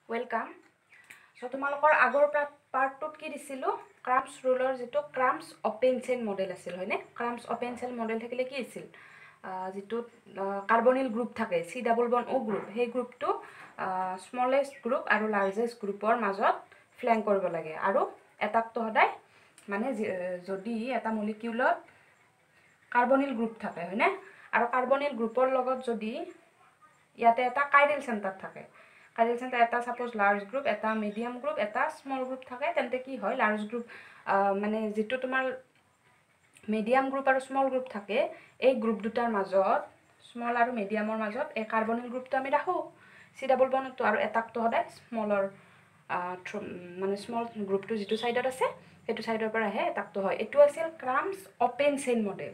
Welcome. So তোমালোকৰ আগৰ পাৰ্টটোত কি দিছিলোঁ ক্ৰাম্পছ ৰুলৰ যিটো ক্ৰাম্পছ অপেন চেইন মডেল আছিল হয়নে ক্ৰাম্পছ অপেন চেইন মডেল থাকিলে কি আছিল যিটো কাৰ্বনিল গ্ৰুপ থাকে C double bond O group সেই গ্ৰুপটো স্মলেষ্ট গ্ৰুপ আৰু লাৰ্জেষ্ট গ্ৰুপৰ মাজত ফ্লেংক কৰিব লাগে আৰু এটাকটো সদায় মানে যদি এটা মলিকিউলত কাৰ্বনিল গ্ৰুপ থাকে হয়নে আৰু কাৰ্বনিল গ্ৰুপৰ লগত যদি ইয়াতে এটা কাইৰেল চেণ্টাৰ থাকে কাইৰেল চেণ্টাৰ এটা সাপোজ লাৰ্জ গ্ৰুপ এটা মিডিয়াম গ্ৰুপ এটা স্মল গ্ৰুপ থাকে তেন্তে কি হয় লাৰ্জ গ্ৰুপ মানে যেটো তোমাৰ মিডিয়াম গ্ৰুপ আৰু স্মল গ্ৰুপ থাকে এই গ্ৰুপ দুটাৰ মাজত স্মল আৰু মিডিয়ামৰ মাজত এই কাৰ্বনিল গ্ৰুপটো আমি ৰাখো C ডাবল বন্ডটো আৰু এটাকটো সদায় স্মলৰ মানে স্মল গ্ৰুপটো যেটো সাইডত আছে সেইটো সাইডৰ পৰা আহে এটাকটো হয় এটো আছিল Cram's open chain model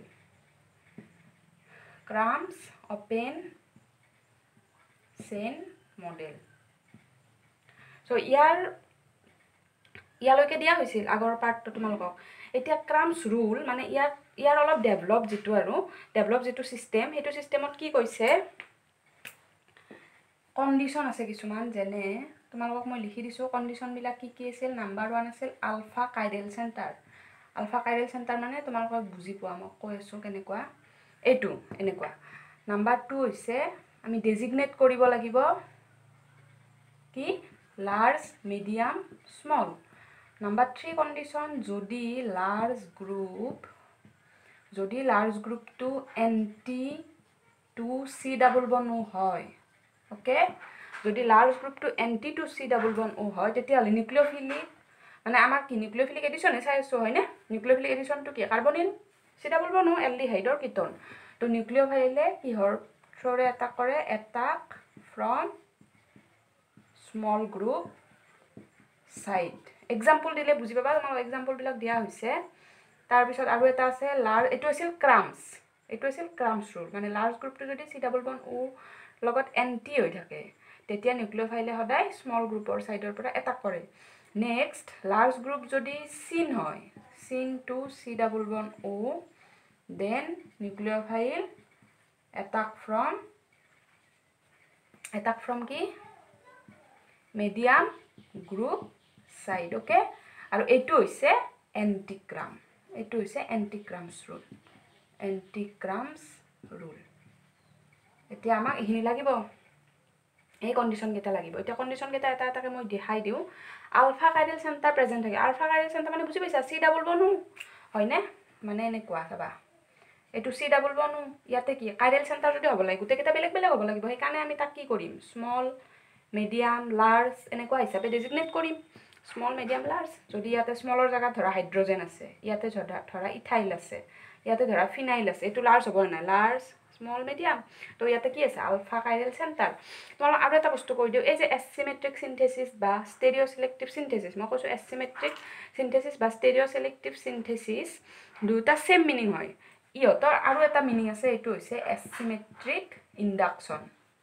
Cram's open chain model so ইয়ালৈকে দিয়া হৈছিল আগৰ পাৰ্টটো তোমালোকক এতিয়া ক্ৰাম্পছ ৰুল মানে ইয়াৰ অলপ ডেভেলপ যেটো সিস্টেম হেতু সিস্টেমত কি কৈছে কন্ডিশন আছে কিছুমান যেনে তোমালোকক মই লিখি দিছো কন্ডিশন বিলাক কি আছিল নাম্বাৰ 1 আছিল আলফা কাইৰেল চেণ্টাৰ মানে তোমালোকক বুজি পোৱা মই কৈ আছো কেনেকুৱা এটো এনেকুৱা নাম্বাৰ 2 হৈছে আমি ডেজিগনেট কৰিব লাগিব কি large medium small number 3 condition যদি লাৰ্জ গ্ৰুপটো anti to C double bond O হয় ওকে যদি লাৰ্জ গ্ৰুপটো anti to C double bond O হয় তেতিয়া নিউক্লিওফিলিক মানে আমাৰ কি নিউক্লিওফিলিক এডিশন চাই আছো হয়নে নিউক্লিওফিলিক এডিশনটো কি carbonyl C double bond O এলডিহাইডৰ কিটন তো নিউক্লিওফাইলে কিহৰ থ্ৰৰে এটা কৰে attack from small group side example দিলে বুজি পাবা তোমাক এক্সাম্পল বিলাক দিয়া হৈছে তাৰ পিছত আৰু এটা আছে এটো আছিল ক্ৰাম্পছ ৰুল মানে লাৰ্জ গ্ৰুপটো যদি C ডাবল বন্ড O লগত এন্টি হৈ থাকে তেতিয়া নিউক্লিওফাইলে সদায় স্মল গ্ৰুপৰ সাইডৰ পৰা এটাক কৰে নেক্সট লাৰ্জ গ্ৰুপ যদি চিন হয় syn to C double bond O then nucleophile attack from কি মিডিয়াম গ্ৰুপ সাইড ওকে আৰু এটো হৈছে এন্টিক্ৰাম্পছ ৰুল এতিয়া আমাক এখিনি লাগিব এই কন্ডিশন কেটা লাগিব এতিয়া কন্ডিশন কেটা এটা এটাকে মই দেখাই দিও আলফা কাইৰেল চেণ্টাৰ প্ৰেজেন্ট থাকে আলফা কাইৰেল চেণ্টাৰ মানে বুজি পাইছা C ডাবল বন্ড O হয়নে মানে এনেকুৱা চাবা এটো C ডাবল বন্ড O ইয়াতে কি কাইৰেল চেণ্টাৰ যদি হ'ব লাগে গুটেকেটা বেলেগ হ'ব লাগিব সেই কাৰণে আমি তাক কি কৰিম স্মল মিডিয়াম লাৰ্জ এনেকুৱা হিচাপে ডেজিগনেট কৰিম স্মল মিডিয়াম লাৰ্জ যদি ইয়াতে স্মলৰ জায়গাত ধৰা হাইড্ৰোজেন আছে ইয়াতে ধৰা ইথাইল আছে ইয়াতে ধৰা ফিনাইল আছে এটো লাৰ্জ হ'ব না লাৰ্জ স্মল মিডিয়াম তো ইয়াতে কি আছে আলফা কাইৰেল চেণ্টাৰ তোমাক আৰু এটা বস্তু কৈ দিও এই যে এচিমেট্ৰিক সিনথেসিস বা স্টেৰিও সিলেক্টিভ সিনথেসিস মই কৈছো এচিমেট্ৰিক সিনথেসিস বা স্টেৰিও সিলেক্টিভ সিনথেসিস দুটা সেম মিনিং হয় ইহতৰ আৰু এটা মিনিং আছে এটো হৈছে এচিমেট্ৰিক ইন্ডাকচন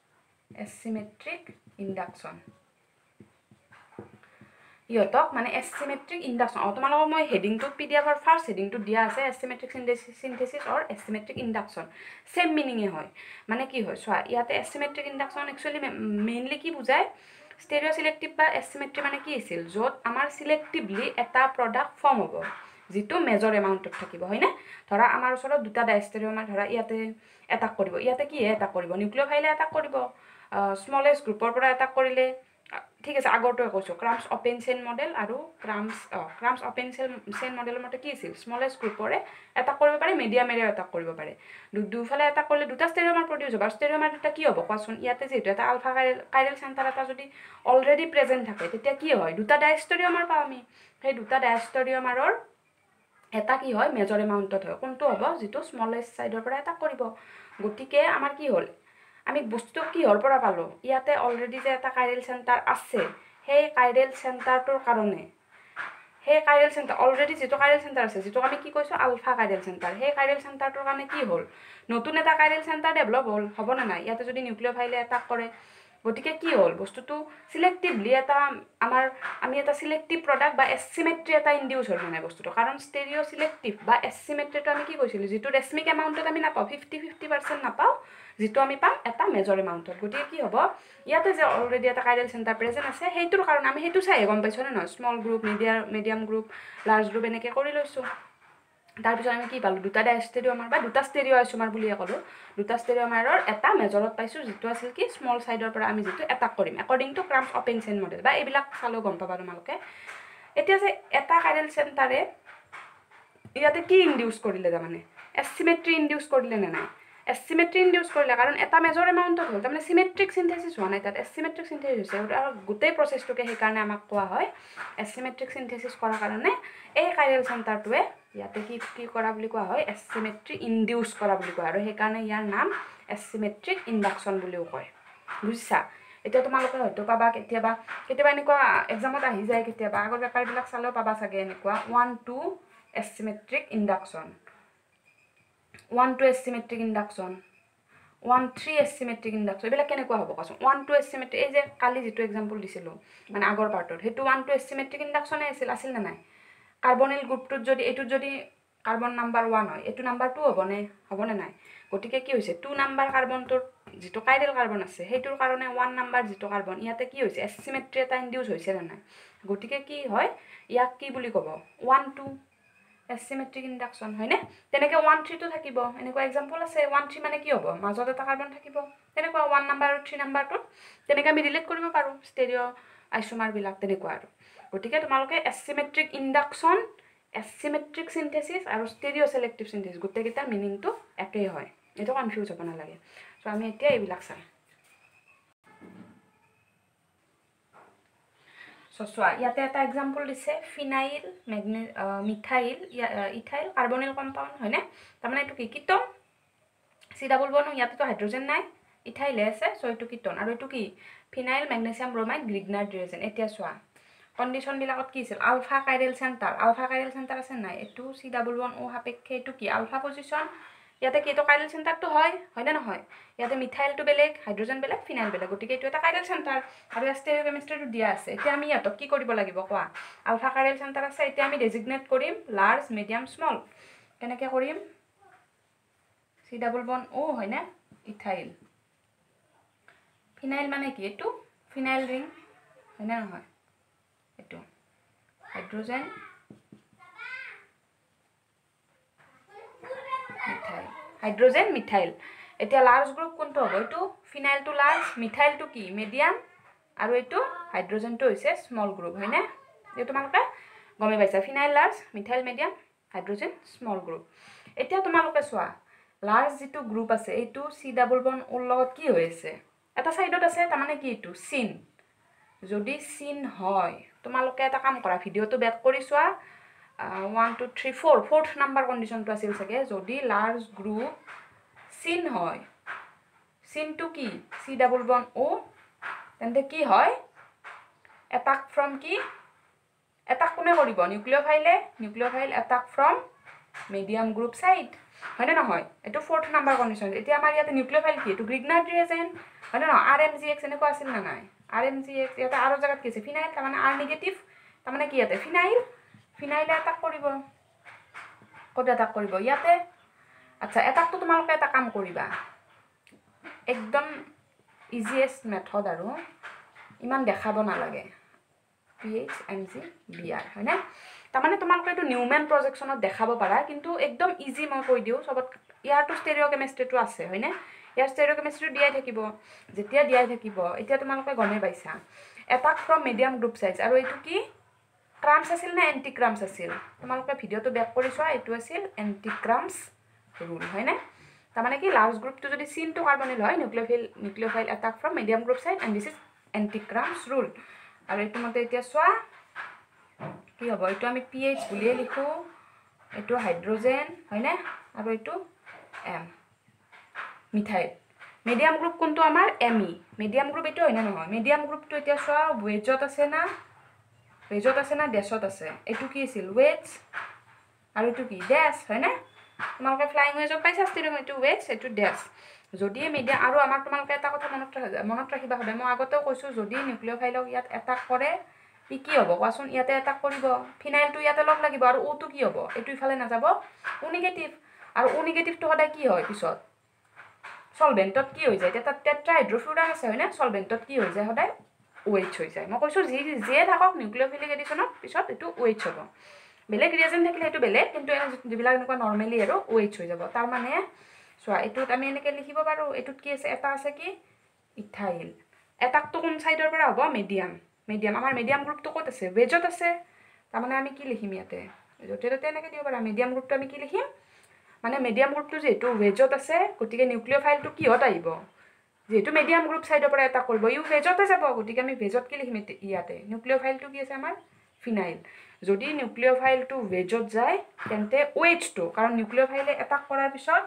ইহতক মানে এচিমেট্ৰিক ইন্ডাকচন তোমালোকক মই হেডিংটো পিডিএফৰ ফাৰ্স্ট হেডিংটো দিয়া আছে asymmetric synthesis or asymmetric induction same মিনিংয়ে হয় মানে কি হয় চোৱা ইয়াতে এচিমেট্ৰিক ইন্ডাকচন একচুয়ালি মেইনলি কি বুজায় স্টেৰিও সিলেক্টিভ বা এচিমেট্ৰি মানে কি আছিল যত আমাৰ সিলেক্টিভলি এটা প্ৰডাক্ট ফৰ্ম হ'ব যেটো মেজৰ এমাউন্টত থাকিব হয়নে ধৰা আমাৰ ওচৰত দুটা ডাইষ্টেৰিওমাৰ ধৰা ইয়াতে এটাক কৰিব ইয়াতে কি এটাক কৰিব নিউক্লিওফাইলে এটাক কৰিব স্মলেষ্ট গ্ৰুপৰ পৰা এটাক কৰিলে ঠিক আছে আগৰটো কৈছো ক্ৰাম্পছ অপেন চেইন মডেল আৰু ক্ৰাম্পছ অপেন চেইন মডেলৰ মতে কি আছিল স্মলেষ্ট গ্ৰুপৰে এটাক কৰিব পাৰে মিডিয়ামেৰে এটাক কৰিব পাৰে দুফালে এটাক কৰিলে দুটা ষ্টেৰিওমাৰ প্ৰডিউস হ'ব ষ্টেৰিওমাৰ দুটা কি হ'ব কোৱাচোন ইয়াতে যেটো এটা আলফা কাইৰেল চেণ্টাৰ এটা যদি অলৰেডি প্ৰেজেন্ট থাকে তেতিয়া কি হয় দুটা ডাইষ্টেৰিওমাৰ পাও আমি সেই দুটা ডাইষ্টেৰিওমাৰৰ এটা কি হয় মেজৰ এমাউন্টত হয় কোনটো হ'ব যেটো স্মলেষ্ট সাইডৰ পৰা এটাক কৰিব গটিকে আমাৰ কি হ'ল আমি বস্তুটো কি হৰ পৰা পালো ইয়াতে অলৰেডি যে এটা কাইৰেল চেণ্টাৰ আছে সেই কাইৰেল চেণ্টাৰটোৰ কাৰণে সেই কাইৰেল চেণ্টাৰ অলৰেডি যেটো কাইৰেল চেণ্টাৰ আছে যেটো আমি কি কৈছো আলফা কাইৰেল চেণ্টাৰ সেই কাইৰেল চেণ্টাৰটোৰ কাৰণে কি হ'ল নতুন এটা কাইৰেল চেণ্টাৰ ডেভেলপ হ'ল হ'ব না নাই ইয়াতে যদি নিউক্লিওফাইলে এটাক কৰে গটিকে কি হ'ল বস্তুটো সিলেক্টিভলি এটা আমি এটা সিলেক্টিভ প্ৰডাক্ট বা এচিমেট্ৰি এটা ইনডিউস হ'ল মানে বস্তুটো কাৰণ স্টেৰিও সিলেক্টিভ বা এচিমেট্ৰিটো আমি কি কৈছিলো যেটো ৰেসমিক এমাউন্টত আমি নাপাও 50-50% নাপাও যেটো আমি পাম এটা মেজৰ এমাউণ্টত গতিকে কি হ'ব ইয়াতে যে অলৰেডি এটা কাইৰেল চেণ্টাৰ প্ৰেজেণ্ট আছে সেইটোৰ কাৰণে আমি সেইটো চাই গম পাইছোঁ নে নহয় small group medium group large group এনেকৈ কৰি লৈছোঁ তাৰপিছত আমি কি পালোঁ দুটা ডাইষ্টেৰিঅ'মাৰ বা দুটা ষ্টেৰিঅ'আইচোমাৰ বুলিয়ে ক'লোঁ দুটা ষ্টেৰিঅ'মাৰৰ এটা মেজৰত পাইছোঁ যিটো আছিল কি স্মল ছাইডৰ পৰা আমি যিটো এটাক কৰিম according to Cram's open chain model বা এইবিলাক চালেও গম পাবা তোমালোকে এতিয়া যে এটা কাইৰেল চেণ্টাৰে ইয়াতে কি ইনডিউচ কৰিলে তাৰমানে এচিমেট্ৰি ইনডিউচ কৰিলে নে নাই এচিমেট্ৰি ইনডিউচ কৰিলে কাৰণ এটা মেজৰ এমাউণ্টত হ'ল তাৰমানে চিমেট্ৰিক চিন্থেচিছ হোৱা নাই তাত এচিমেট্ৰিক চিন্থেচিছ হৈছে আৰু গোটেই প্ৰচেছটোকে সেইকাৰণে আমাক কোৱা হয় এচিমেট্ৰিক চিন্থেচিছ কৰাৰ কাৰণে এই কাইৰেল চেণ্টাৰটোৱে ইয়াতে কি কৰা বুলি কোৱা হয় এচিমেট্ৰি ইনডিউচ কৰা বুলি কোৱা আৰু সেইকাৰণে ইয়াৰ নাম এচিমেট্ৰিক ইণ্ডাকশ্যন বুলিও কয় বুজিছা এতিয়া তোমালোকে হয়তো পাবা কেতিয়াবা এনেকুৱা এক্সামত আহি যায় কেতিয়াবা আগৰ পেপাৰবিলাক চালেও পাবা চাগে এনেকুৱা 1-2 asymmetric induction 1-2 asymmetric induction 1-3 asymmetric induction এইবিলাক কেনেকুৱা হ'ব কোৱাচোন 1-2 এচিমেট্ৰিক এই যে কালি যিটো এক্সাম্পল দিছিলোঁ মানে আগৰ পাৰ্টত সেইটো 1-2 এচিমেট্ৰিক ইণ্ডাকশ্যনে আছিল নে নাই কাৰ্বনিল গ্ৰুপটোত যদি এইটোত যদি কাৰ্বন নাম্বাৰ 1 হয় এইটো নাম্বাৰ 2 হ'বনে নাই গতিকে কি হৈছে 2 নাম্বাৰ কাৰ্বনটোৰ যিটো কাইৰেল কাৰ্বন আছে সেইটোৰ কাৰণে 1 নাম্বাৰ যিটো কাৰ্বন ইয়াতে কি হৈছে এচিমেট্ৰি এটা ইনডিউচ হৈছে নে নাই গতিকে কি হয় ইয়াক কি বুলি ক'ব 1-2 এচিমেট্ৰিক ইণ্ডাকশ্যন হয়নে তেনেকৈ 1-3টো থাকিব এনেকুৱা এক্সাম্পল আছে 1-3 মানে কি হ'ব মাজত এটা কাৰ্বন থাকিব তেনেকুৱা 1 নাম্বাৰ আৰু 3 নাম্বাৰটোত তেনেকৈ আমি ৰিলেট কৰিব পাৰোঁ ষ্টেৰিঅ' আইচোমাৰবিলাক তেনেকুৱা আৰু গতিকে তোমালোকে এচিমেট্ৰিক ইণ্ডাকশ্যন এচিমেট্ৰিক চিন্থেচিছ আৰু ষ্টেৰিঅ' চিলেক্টিভ চিন্থেচিছ গোটেইকেইটাৰ মিনিংটো একেই হয় এইটো কনফিউজ হ'ব নালাগে চ' আমি এতিয়া এইবিলাক চাম চোৱা ইয়াতে এটা এক্সাম্পল দিছে phenyl methyl ethyl carbonyl compound হয়নে তাৰমানে এইটো কি কিটন C+1 ইয়াতেতো হাইড্ৰজেন নাই ইথাইলে আছে চ' এইটো কিটন আৰু এইটো কি phenyl magnesium bromide Grignard reagent এতিয়া চোৱা কণ্ডিশ্যনবিলাকত কি আছিল আলফা কাইৰেল চেণ্টাৰ আছে নাই এইটো C+1O সাপেক্ষে এইটো কি আলফা পজিশ্যন ইয়াতে কি এইটো কাইৰেল চেণ্টাৰটো হয়নে নহয় ইয়াতে মিথাইলটো বেলেগ হাইড্ৰজেন বেলেগ ফিনাইল বেলেগ গতিকে এইটো এটা কাইৰেল চেণ্টাৰ আৰু ষ্টেৰিঅ'কেমিষ্ট্ৰিটো দিয়া আছে এতিয়া আমি ইহঁতক কি কৰিব লাগিব কোৱা আলফা কাইৰেল চেণ্টাৰ আছে এতিয়া আমি ডেজিগনেট কৰিম লাৰ্জ মিডিয়াম স্মল কেনেকৈ কৰিম C+1O হয়নে ইথাইল ফিনাইল মানে কি এইটো ফিনাইল ৰিং হয়নে নহয় এইটো হাইড্ৰজেন মিথাইল এতিয়া লাৰ্জ গ্ৰুপ কোনটো হ'ব এইটো ফিনাইলটো লাৰ্জ মিথাইলটো কি মিডিয়াম আৰু এইটো হাইড্ৰজেনটো হৈছে স্মল গ্ৰুপ হয়নে এই তোমালোকে গমে পাইছা phenyl large methyl medium hydrogen small group এতিয়া তোমালোকে চোৱা লাৰ্জ যিটো গ্ৰুপ আছে এইটো C+1O লগত কি হৈ আছে এটা সাইডত আছে তাৰমানে কি এইটো চিন যদি চিন হয় তোমালোকে এটা কাম কৰা ভিডিঅ'টো বেক কৰি চোৱা 1 2 3 4 ফ'ৰ্থ নাম্বাৰ কণ্ডিশ্যনটো আছিল চাগে যদি লাৰ্জ গ্ৰুপ চিন হয় চিনটো কি C+1O তেন্তে কি হয় এটাক ফ্ৰম কি এটাক কোনে কৰিব nucleophile attack from medium group side হয়নে নহয় এইটো ফ'ৰ্থ নাম্বাৰ কণ্ডিশ্যন এতিয়া আমাৰ ইয়াতে নিউক্লিঅ'ফাইল কি এইটো গ্ৰিগনাৰ ডিৰেজেন হয়নে নহয় RMGX এনেকুৱা আছিল নে নাই RMGX ইয়াতে আৰু জেগাত কি আছে ফিনাইল তাৰমানে R নিগেটিভ তাৰমানে কি ইয়াতে ফিনাইলে এটাক কৰিব ক'ত এটাক কৰিব ইয়াতে আচ্ছা এটাকটো তোমালোকে এটা কাম কৰিবা একদম ইজিয়েষ্ট মেথড আৰু ইমান দেখাব নালাগে PHMGBr হয়নে তাৰমানে তোমালোকে এইটো নিউমেন প্ৰজেকশ্যনত দেখাব পাৰা কিন্তু একদম ইজি মই কৈ দিওঁ চবত ইয়াৰটো ষ্টেৰিঅ'কেমিষ্ট্ৰিটো আছে হয়নে ইয়াৰ ষ্টেৰিঅ'কেমিষ্ট্ৰিটো দিয়াই থাকিব যেতিয়া দিয়াই থাকিব এতিয়া তোমালোকে গমে পাইছা attack from medium group size আৰু এইটো কি ক্ৰাম্ছ আছিল নে এণ্টি ক্ৰাম্ছ আছিল তোমালোকে ভিডিঅ'টো বেক কৰি চোৱা এইটো আছিল এণ্টি ক্ৰাম্ছ ৰুল হয়নে তাৰমানে কি লাৰ্জ গ্ৰুপটো যদি চিনটো কাৰ্বনিল হয় nucleophile attack from medium group side and this is anti Cram's rule আৰু এইটো মতে এতিয়া চোৱা কি হ'ব এইটো আমি PH বুলিয়ে লিখোঁ এইটো হাইড্ৰজেন হয়নে আৰু এইটো M মিথাইল মিডিয়াম গ্ৰুপ কোনটো আমাৰ ME মিডিয়াম গ্ৰুপ এইটো হয়নে নহয় মিডিয়াম গ্ৰুপটো এতিয়া চোৱা ৱেজত আছে না ডেছত আছে এইটো কি আছিল ৱেজ আৰু এইটো কি ডেছ হয়নে তোমালোকে ফ্লাইং ৱেজত পাইছা ষ্টেৰিঅ এইটো ৱেজ এইটো ডেছ যদি মিডিয়াম আৰু আমাৰ তোমালোকে এটা কথা মনত ৰাখিবা হবে মই আগতেও কৈছোঁ যদি নিউক্লিঅ'ফাইলক ইয়াত এটাক কৰে ই কি হ'ব কোৱাচোন ইয়াতে এটাক কৰিব ফিনাইলটো ইয়াতে লগ লাগিব আৰু ওটো কি হ'ব এইটো ইফালে নাযাব ও নিগেটিভ আৰু ও নিগেটিভটো সদায় কি হয় পিছত সলভেণ্টত কি হৈ যায় তাত টেট্ৰাহাইড্ৰফিউৰান আছে হয়নে সলভেণ্টত কি হৈ যায় সদায় OH হৈ যায় মই কৈছোঁ যিয়ে থাকক নিউক্লিঅফিলিক এডিশ্যনত পিছত এইটো OH হ'ব বেলেগ ৰিয়েজেণ্ট থাকিলে সেইটো বেলেগ কিন্তু যিবিলাক এনেকুৱা নৰ্মেলি আৰু OH হৈ যাব তাৰমানে চোৱা এইটোত আমি এনেকৈ লিখিব পাৰোঁ এইটোত কি আছে এটা আছে কি ইথাইল এটাকটো কোন ছাইডৰ পৰা হ'ব মিডিয়াম আমাৰ মিডিয়াম গ্ৰুপটো ক'ত আছে ভেজত আছে তাৰমানে আমি কি লিখিম ইয়াতে য'তে ত'তে এনেকৈ দিব পাৰা মিডিয়াম গ্ৰুপটো আমি কি লিখিম মানে মিডিয়াম গ্ৰুপটো যিহেতু ভেজত আছে গতিকে নিউক্লিঅ'ফাইলটো কিহত আহিব যেহেতু মিডিয়াম গ্ৰুপ সাইডৰ পৰা এটা কৰিব ইউ ভেজতে যাব গতিকে আমি ভেজত কি লিখিম ইয়াতে নিউক্লিঅ'ফাইলটো কি আছে আমাৰ ফিনাইল যদি নিউক্লিঅ'ফাইলটো ভেজত যায় তেন্তে OH-টো কাৰণ নিউক্লিঅ'ফাইলে এটাক কৰাৰ পিছত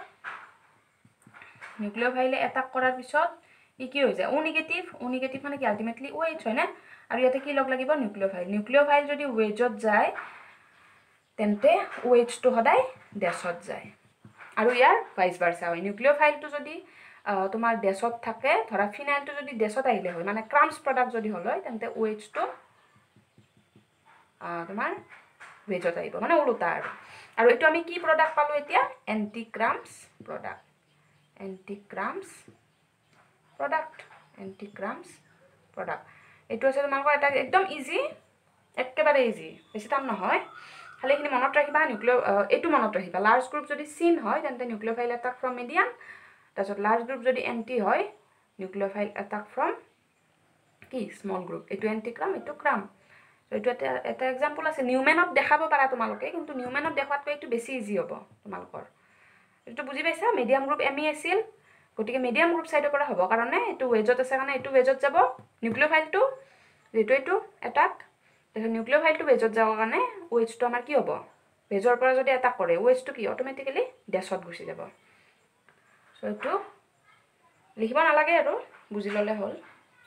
ই কি হৈ যায় O নিগেটিভ মানে কি আল্টিমেটলি OH হয় না আৰু ইয়াতে কি লগ লাগিব নিউক্লিঅ'ফাইল যদি ভেজত যায় তেন্তে OH-টো সদায় ডেছত যায় আৰু ইয়াৰ ভাইচ ভাৰ্চা হয় নিউক্লিঅ'ফাইলটো যদি তোমাৰ ডেছত থাকে ধৰা ফিনাইলটো যদি ডেছত আহিলে হয় মানে ক্ৰামছ প্ৰডাক্ট যদি হ'ল হয় তেন্তে OH-টো তোমাৰ ভেজত আহিব মানে ওলোটা আৰু এইটো আমি কি প্ৰডাক্ট পালোঁ এতিয়া এণ্টিক্ৰামছ প্ৰডাক্ট এইটো আছে তোমালোকৰ এটা একদম ইজি একেবাৰে ইজি বেছি টান নহয় খালি এইখিনি মনত ৰাখিবা এইটো মনত ৰাখিবা লাৰ্জ গ্ৰুপ যদি চিন হয় তেন্তে নিউক্লিঅ'ফাইল এটাক ফ্ৰম মিডিয়াম তাৰপিছত লাৰ্জ গ্ৰুপ যদি এণ্টি হয় নিউক্লিঅ'ফাইল এটাক ফ্ৰম কি স্মল গ্ৰুপ এইটো এণ্টিক্ৰাম এইটো ক্ৰাম এইটো এটা এক্সাম্পল আছে নিউমেনত দেখাব পাৰা তোমালোকে কিন্তু নিউমেনত দেখুৱাতকৈ এইটো বেছি ইজি হ'ব তোমালোকৰ এইটো বুজি পাইছা মিডিয়াম গ্ৰুপ এমি আছিল গতিকে মিডিয়াম গ্ৰুপ সাইডৰ পৰা হ'ব কাৰণে এইটো ৱেজত আছে কাৰণে এইটো ৱেজত যাব নিউক্লিঅ'ফাইলটো যেহেতু এইটো এটাক তাৰপিছত নিউক্লিঅ'ফাইলটো ৱেজত যাবৰ কাৰণে OH-টো আমাৰ কি হ'ব ভেজৰ পৰা যদি এটাক কৰে OH-টো কি অট'মেটিকেলি ডেছত গুচি যাব চ' এইটো লিখিব নালাগে আৰু বুজি ল'লে হ'ল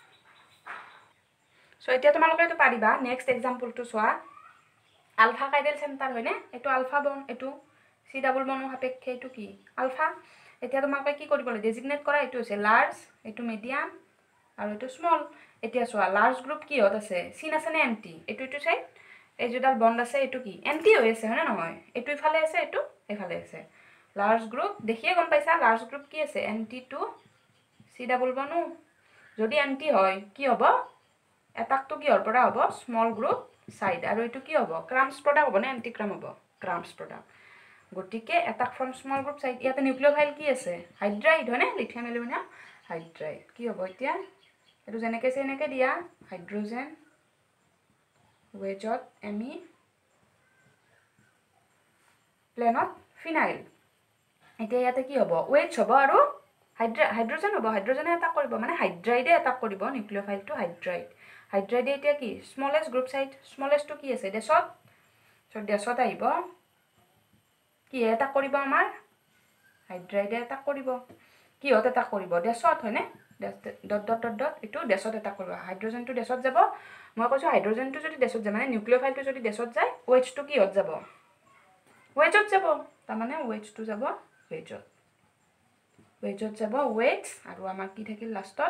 চ' এতিয়া তোমালোকে এইটো পাৰিবা নেক্সট এক্সাম্পলটো চোৱা আলফা কাইডেল চেণ্টাৰ হয়নে এইটো আলফা বন এইটো C ডাবল বনৰ সাপেক্ষে এইটো কি আলফা এতিয়া তোমালোকে কি কৰিব লাগে ডেজিগনেট কৰা এইটো হৈছে লাৰ্জ এইটো মিডিয়াম আৰু এইটো স্মল এতিয়া চোৱা লাৰ্জ গ্ৰুপ কিহত আছে চিন আছে নে এণ্টি এইটো চাইড এই যিডাল বন্ড আছে এইটো কি এণ্টি হৈ আছে হয়নে নহয় এইটো ইফালে আছে এইটো এইফালে আছে লাৰ্জ গ্ৰুপ দেখিয়ে গম পাইছা লাৰ্জ গ্ৰুপ কি আছে এণ্টি টু C ডাবল বনো যদি এণ্টি হয় কি হ'ব এটাকটো কিহৰ পৰা হ'ব স্মল গ্ৰুপ সাইড আৰু এইটো কি হ'ব ক্ৰামছ প্ৰডাক্ট হ'ব নে এণ্টিক্ৰাম হ'ব ক্ৰামছ প্ৰডাক্ট গতিকে attack from small group side ইয়াতে নিউক্লিঅ'ফাইল কি আছে হাইড্ৰাইড হয়নে লিথিয়াম এলুমিনিয়াম হাইড্ৰাইড কি হ'ব এতিয়া এইটো যেনেকৈ আছে এনেকৈ দিয়া হাইড্ৰজেন ৱেজত এমি প্লেনত ফিনাইল এতিয়া ইয়াতে কি হ'ব OH হ'ব আৰু হাইড্ৰজেন হ'ব হাইড্ৰজেনে এটাক কৰিব মানে হাইড্ৰাইডে এটাক কৰিব নিউক্লিঅ'ফাইলটো হাইড্ৰাইডে এতিয়া কি স্মলেষ্ট গ্ৰুপ সাইড স্মলেষ্টটো কি আছে ডেছত আহিব কি এটাক কৰিব আমাৰ হাইড্ৰাইডে এটাক কৰিব কিহত এটাক কৰিব ডেছত হয়নে ডট এইটো ডেছত এটাক কৰিব হাইড্ৰজেনটো ডেছত যাব মই কৈছোঁ হাইড্ৰজেনটো যদি ডেছত যায় মানে নিউক্লিঅ'ফাইলটো যদি ডেছত যায় OH-টো কিহত যাব ৱেজত যাব তাৰমানে OH-টো যাব ৱেজত যাব ৱেজ আৰু আমাৰ কি থাকিল লাষ্টত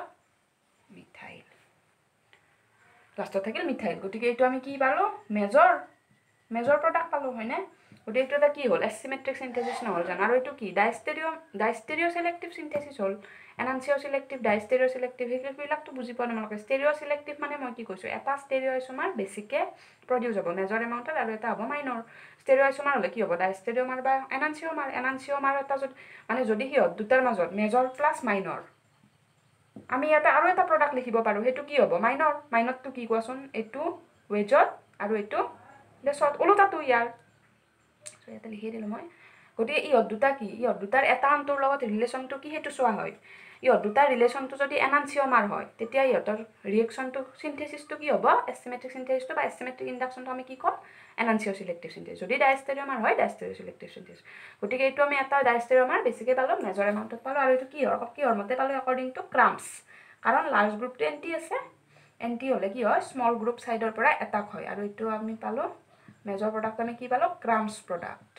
মিথাইল গতিকে এইটো আমি কি পালোঁ মেজৰ প্ৰডাক্ট পালোঁ হয়নে গতিকে এইটো এটা কি হ'ল এচিমেট্ৰিক চিন্থেচিছ নহ'ল জানো আৰু এইটো কি ডাইষ্টেৰিঅ চিলেক্টিভ চিন্থেচিছ হ'ল এনান্সিঅ চিলেক্টিভ ডাইষ্টেৰিঅ চিলেক্টিভ সেইবিলাকতো বুজি পোৱা তোমালোকে ষ্টেৰিঅ চিলেক্টিভ মানে মই কি কৈছোঁ এটা ষ্টেৰিঅ আইচোমাৰ বেছিকৈ প্ৰডিউচ হ'ব মেজৰ এমাউণ্টত আৰু এটা হ'ব মাইনৰ ষ্টেৰিঅ আইচোমাৰ হ'লে কি হ'ব ডাইষ্টেৰিঅ মাৰ বা এনান্সিঅ মাৰ এটা যদি সিহঁত দুটাৰ মাজত মেজৰ প্লাছ মাইনৰ আমি ইয়াতে আৰু এটা প্ৰডাক্ট লিখিব পাৰোঁ সেইটো কি হ'ব মাইনৰটো কি কোৱাচোন এইটো ৱেজত আৰু এইটো ডেছত ওলোটাটো ইয়াৰ চ' ইয়াতে লিখি দিলোঁ মই গতিকে ইহঁত দুটাৰ এটা আনটোৰ লগত ৰিলেশ্যনটো কি সেইটো চোৱা হয় ইহঁত দুটাৰ ৰিলেশ্যনটো যদি এনান্সিঅ'মাৰ হয় তেতিয়া ইহঁতৰ ৰিয়েকশ্যনটো চিন্থেচিছটো কি হ'ব এচিমেট্ৰিক চিন্থেচিছটো বা এচিমেট্ৰিক ইণ্ডাকশ্যনটো আমি কি ক'ম এনান্সিঅ চিলেক্টিভ চিন্থেচিছ যদি ডাইষ্টেৰিঅ'মাৰ হয় ডাইষ্টেৰিঅ চিলেক্টিভ চিন্থেচিছ গতিকে এইটো আমি এটা ডাইষ্টেৰিঅ'মাৰ বেছিকৈ পালোঁ মেজৰ এমাউণ্টত পালোঁ আৰু এইটো কিহৰ মতে পালোঁ একৰ্ডিং টু ক্ৰামছ কাৰণ লাৰ্জ গ্ৰুপটো এণ্টি আছে এণ্টি হ'লে কি হয় স্মল গ্ৰুপ সাইডৰ পৰা এটাক হয় আৰু এইটো আমি পালোঁ মেজৰ প্ৰডাক্ট আমি কি পালোঁ ক্ৰামছ প্ৰডাক্ট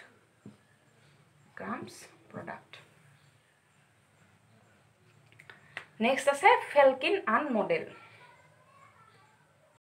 নেক্সট আছে ফেলকিন আন মডেল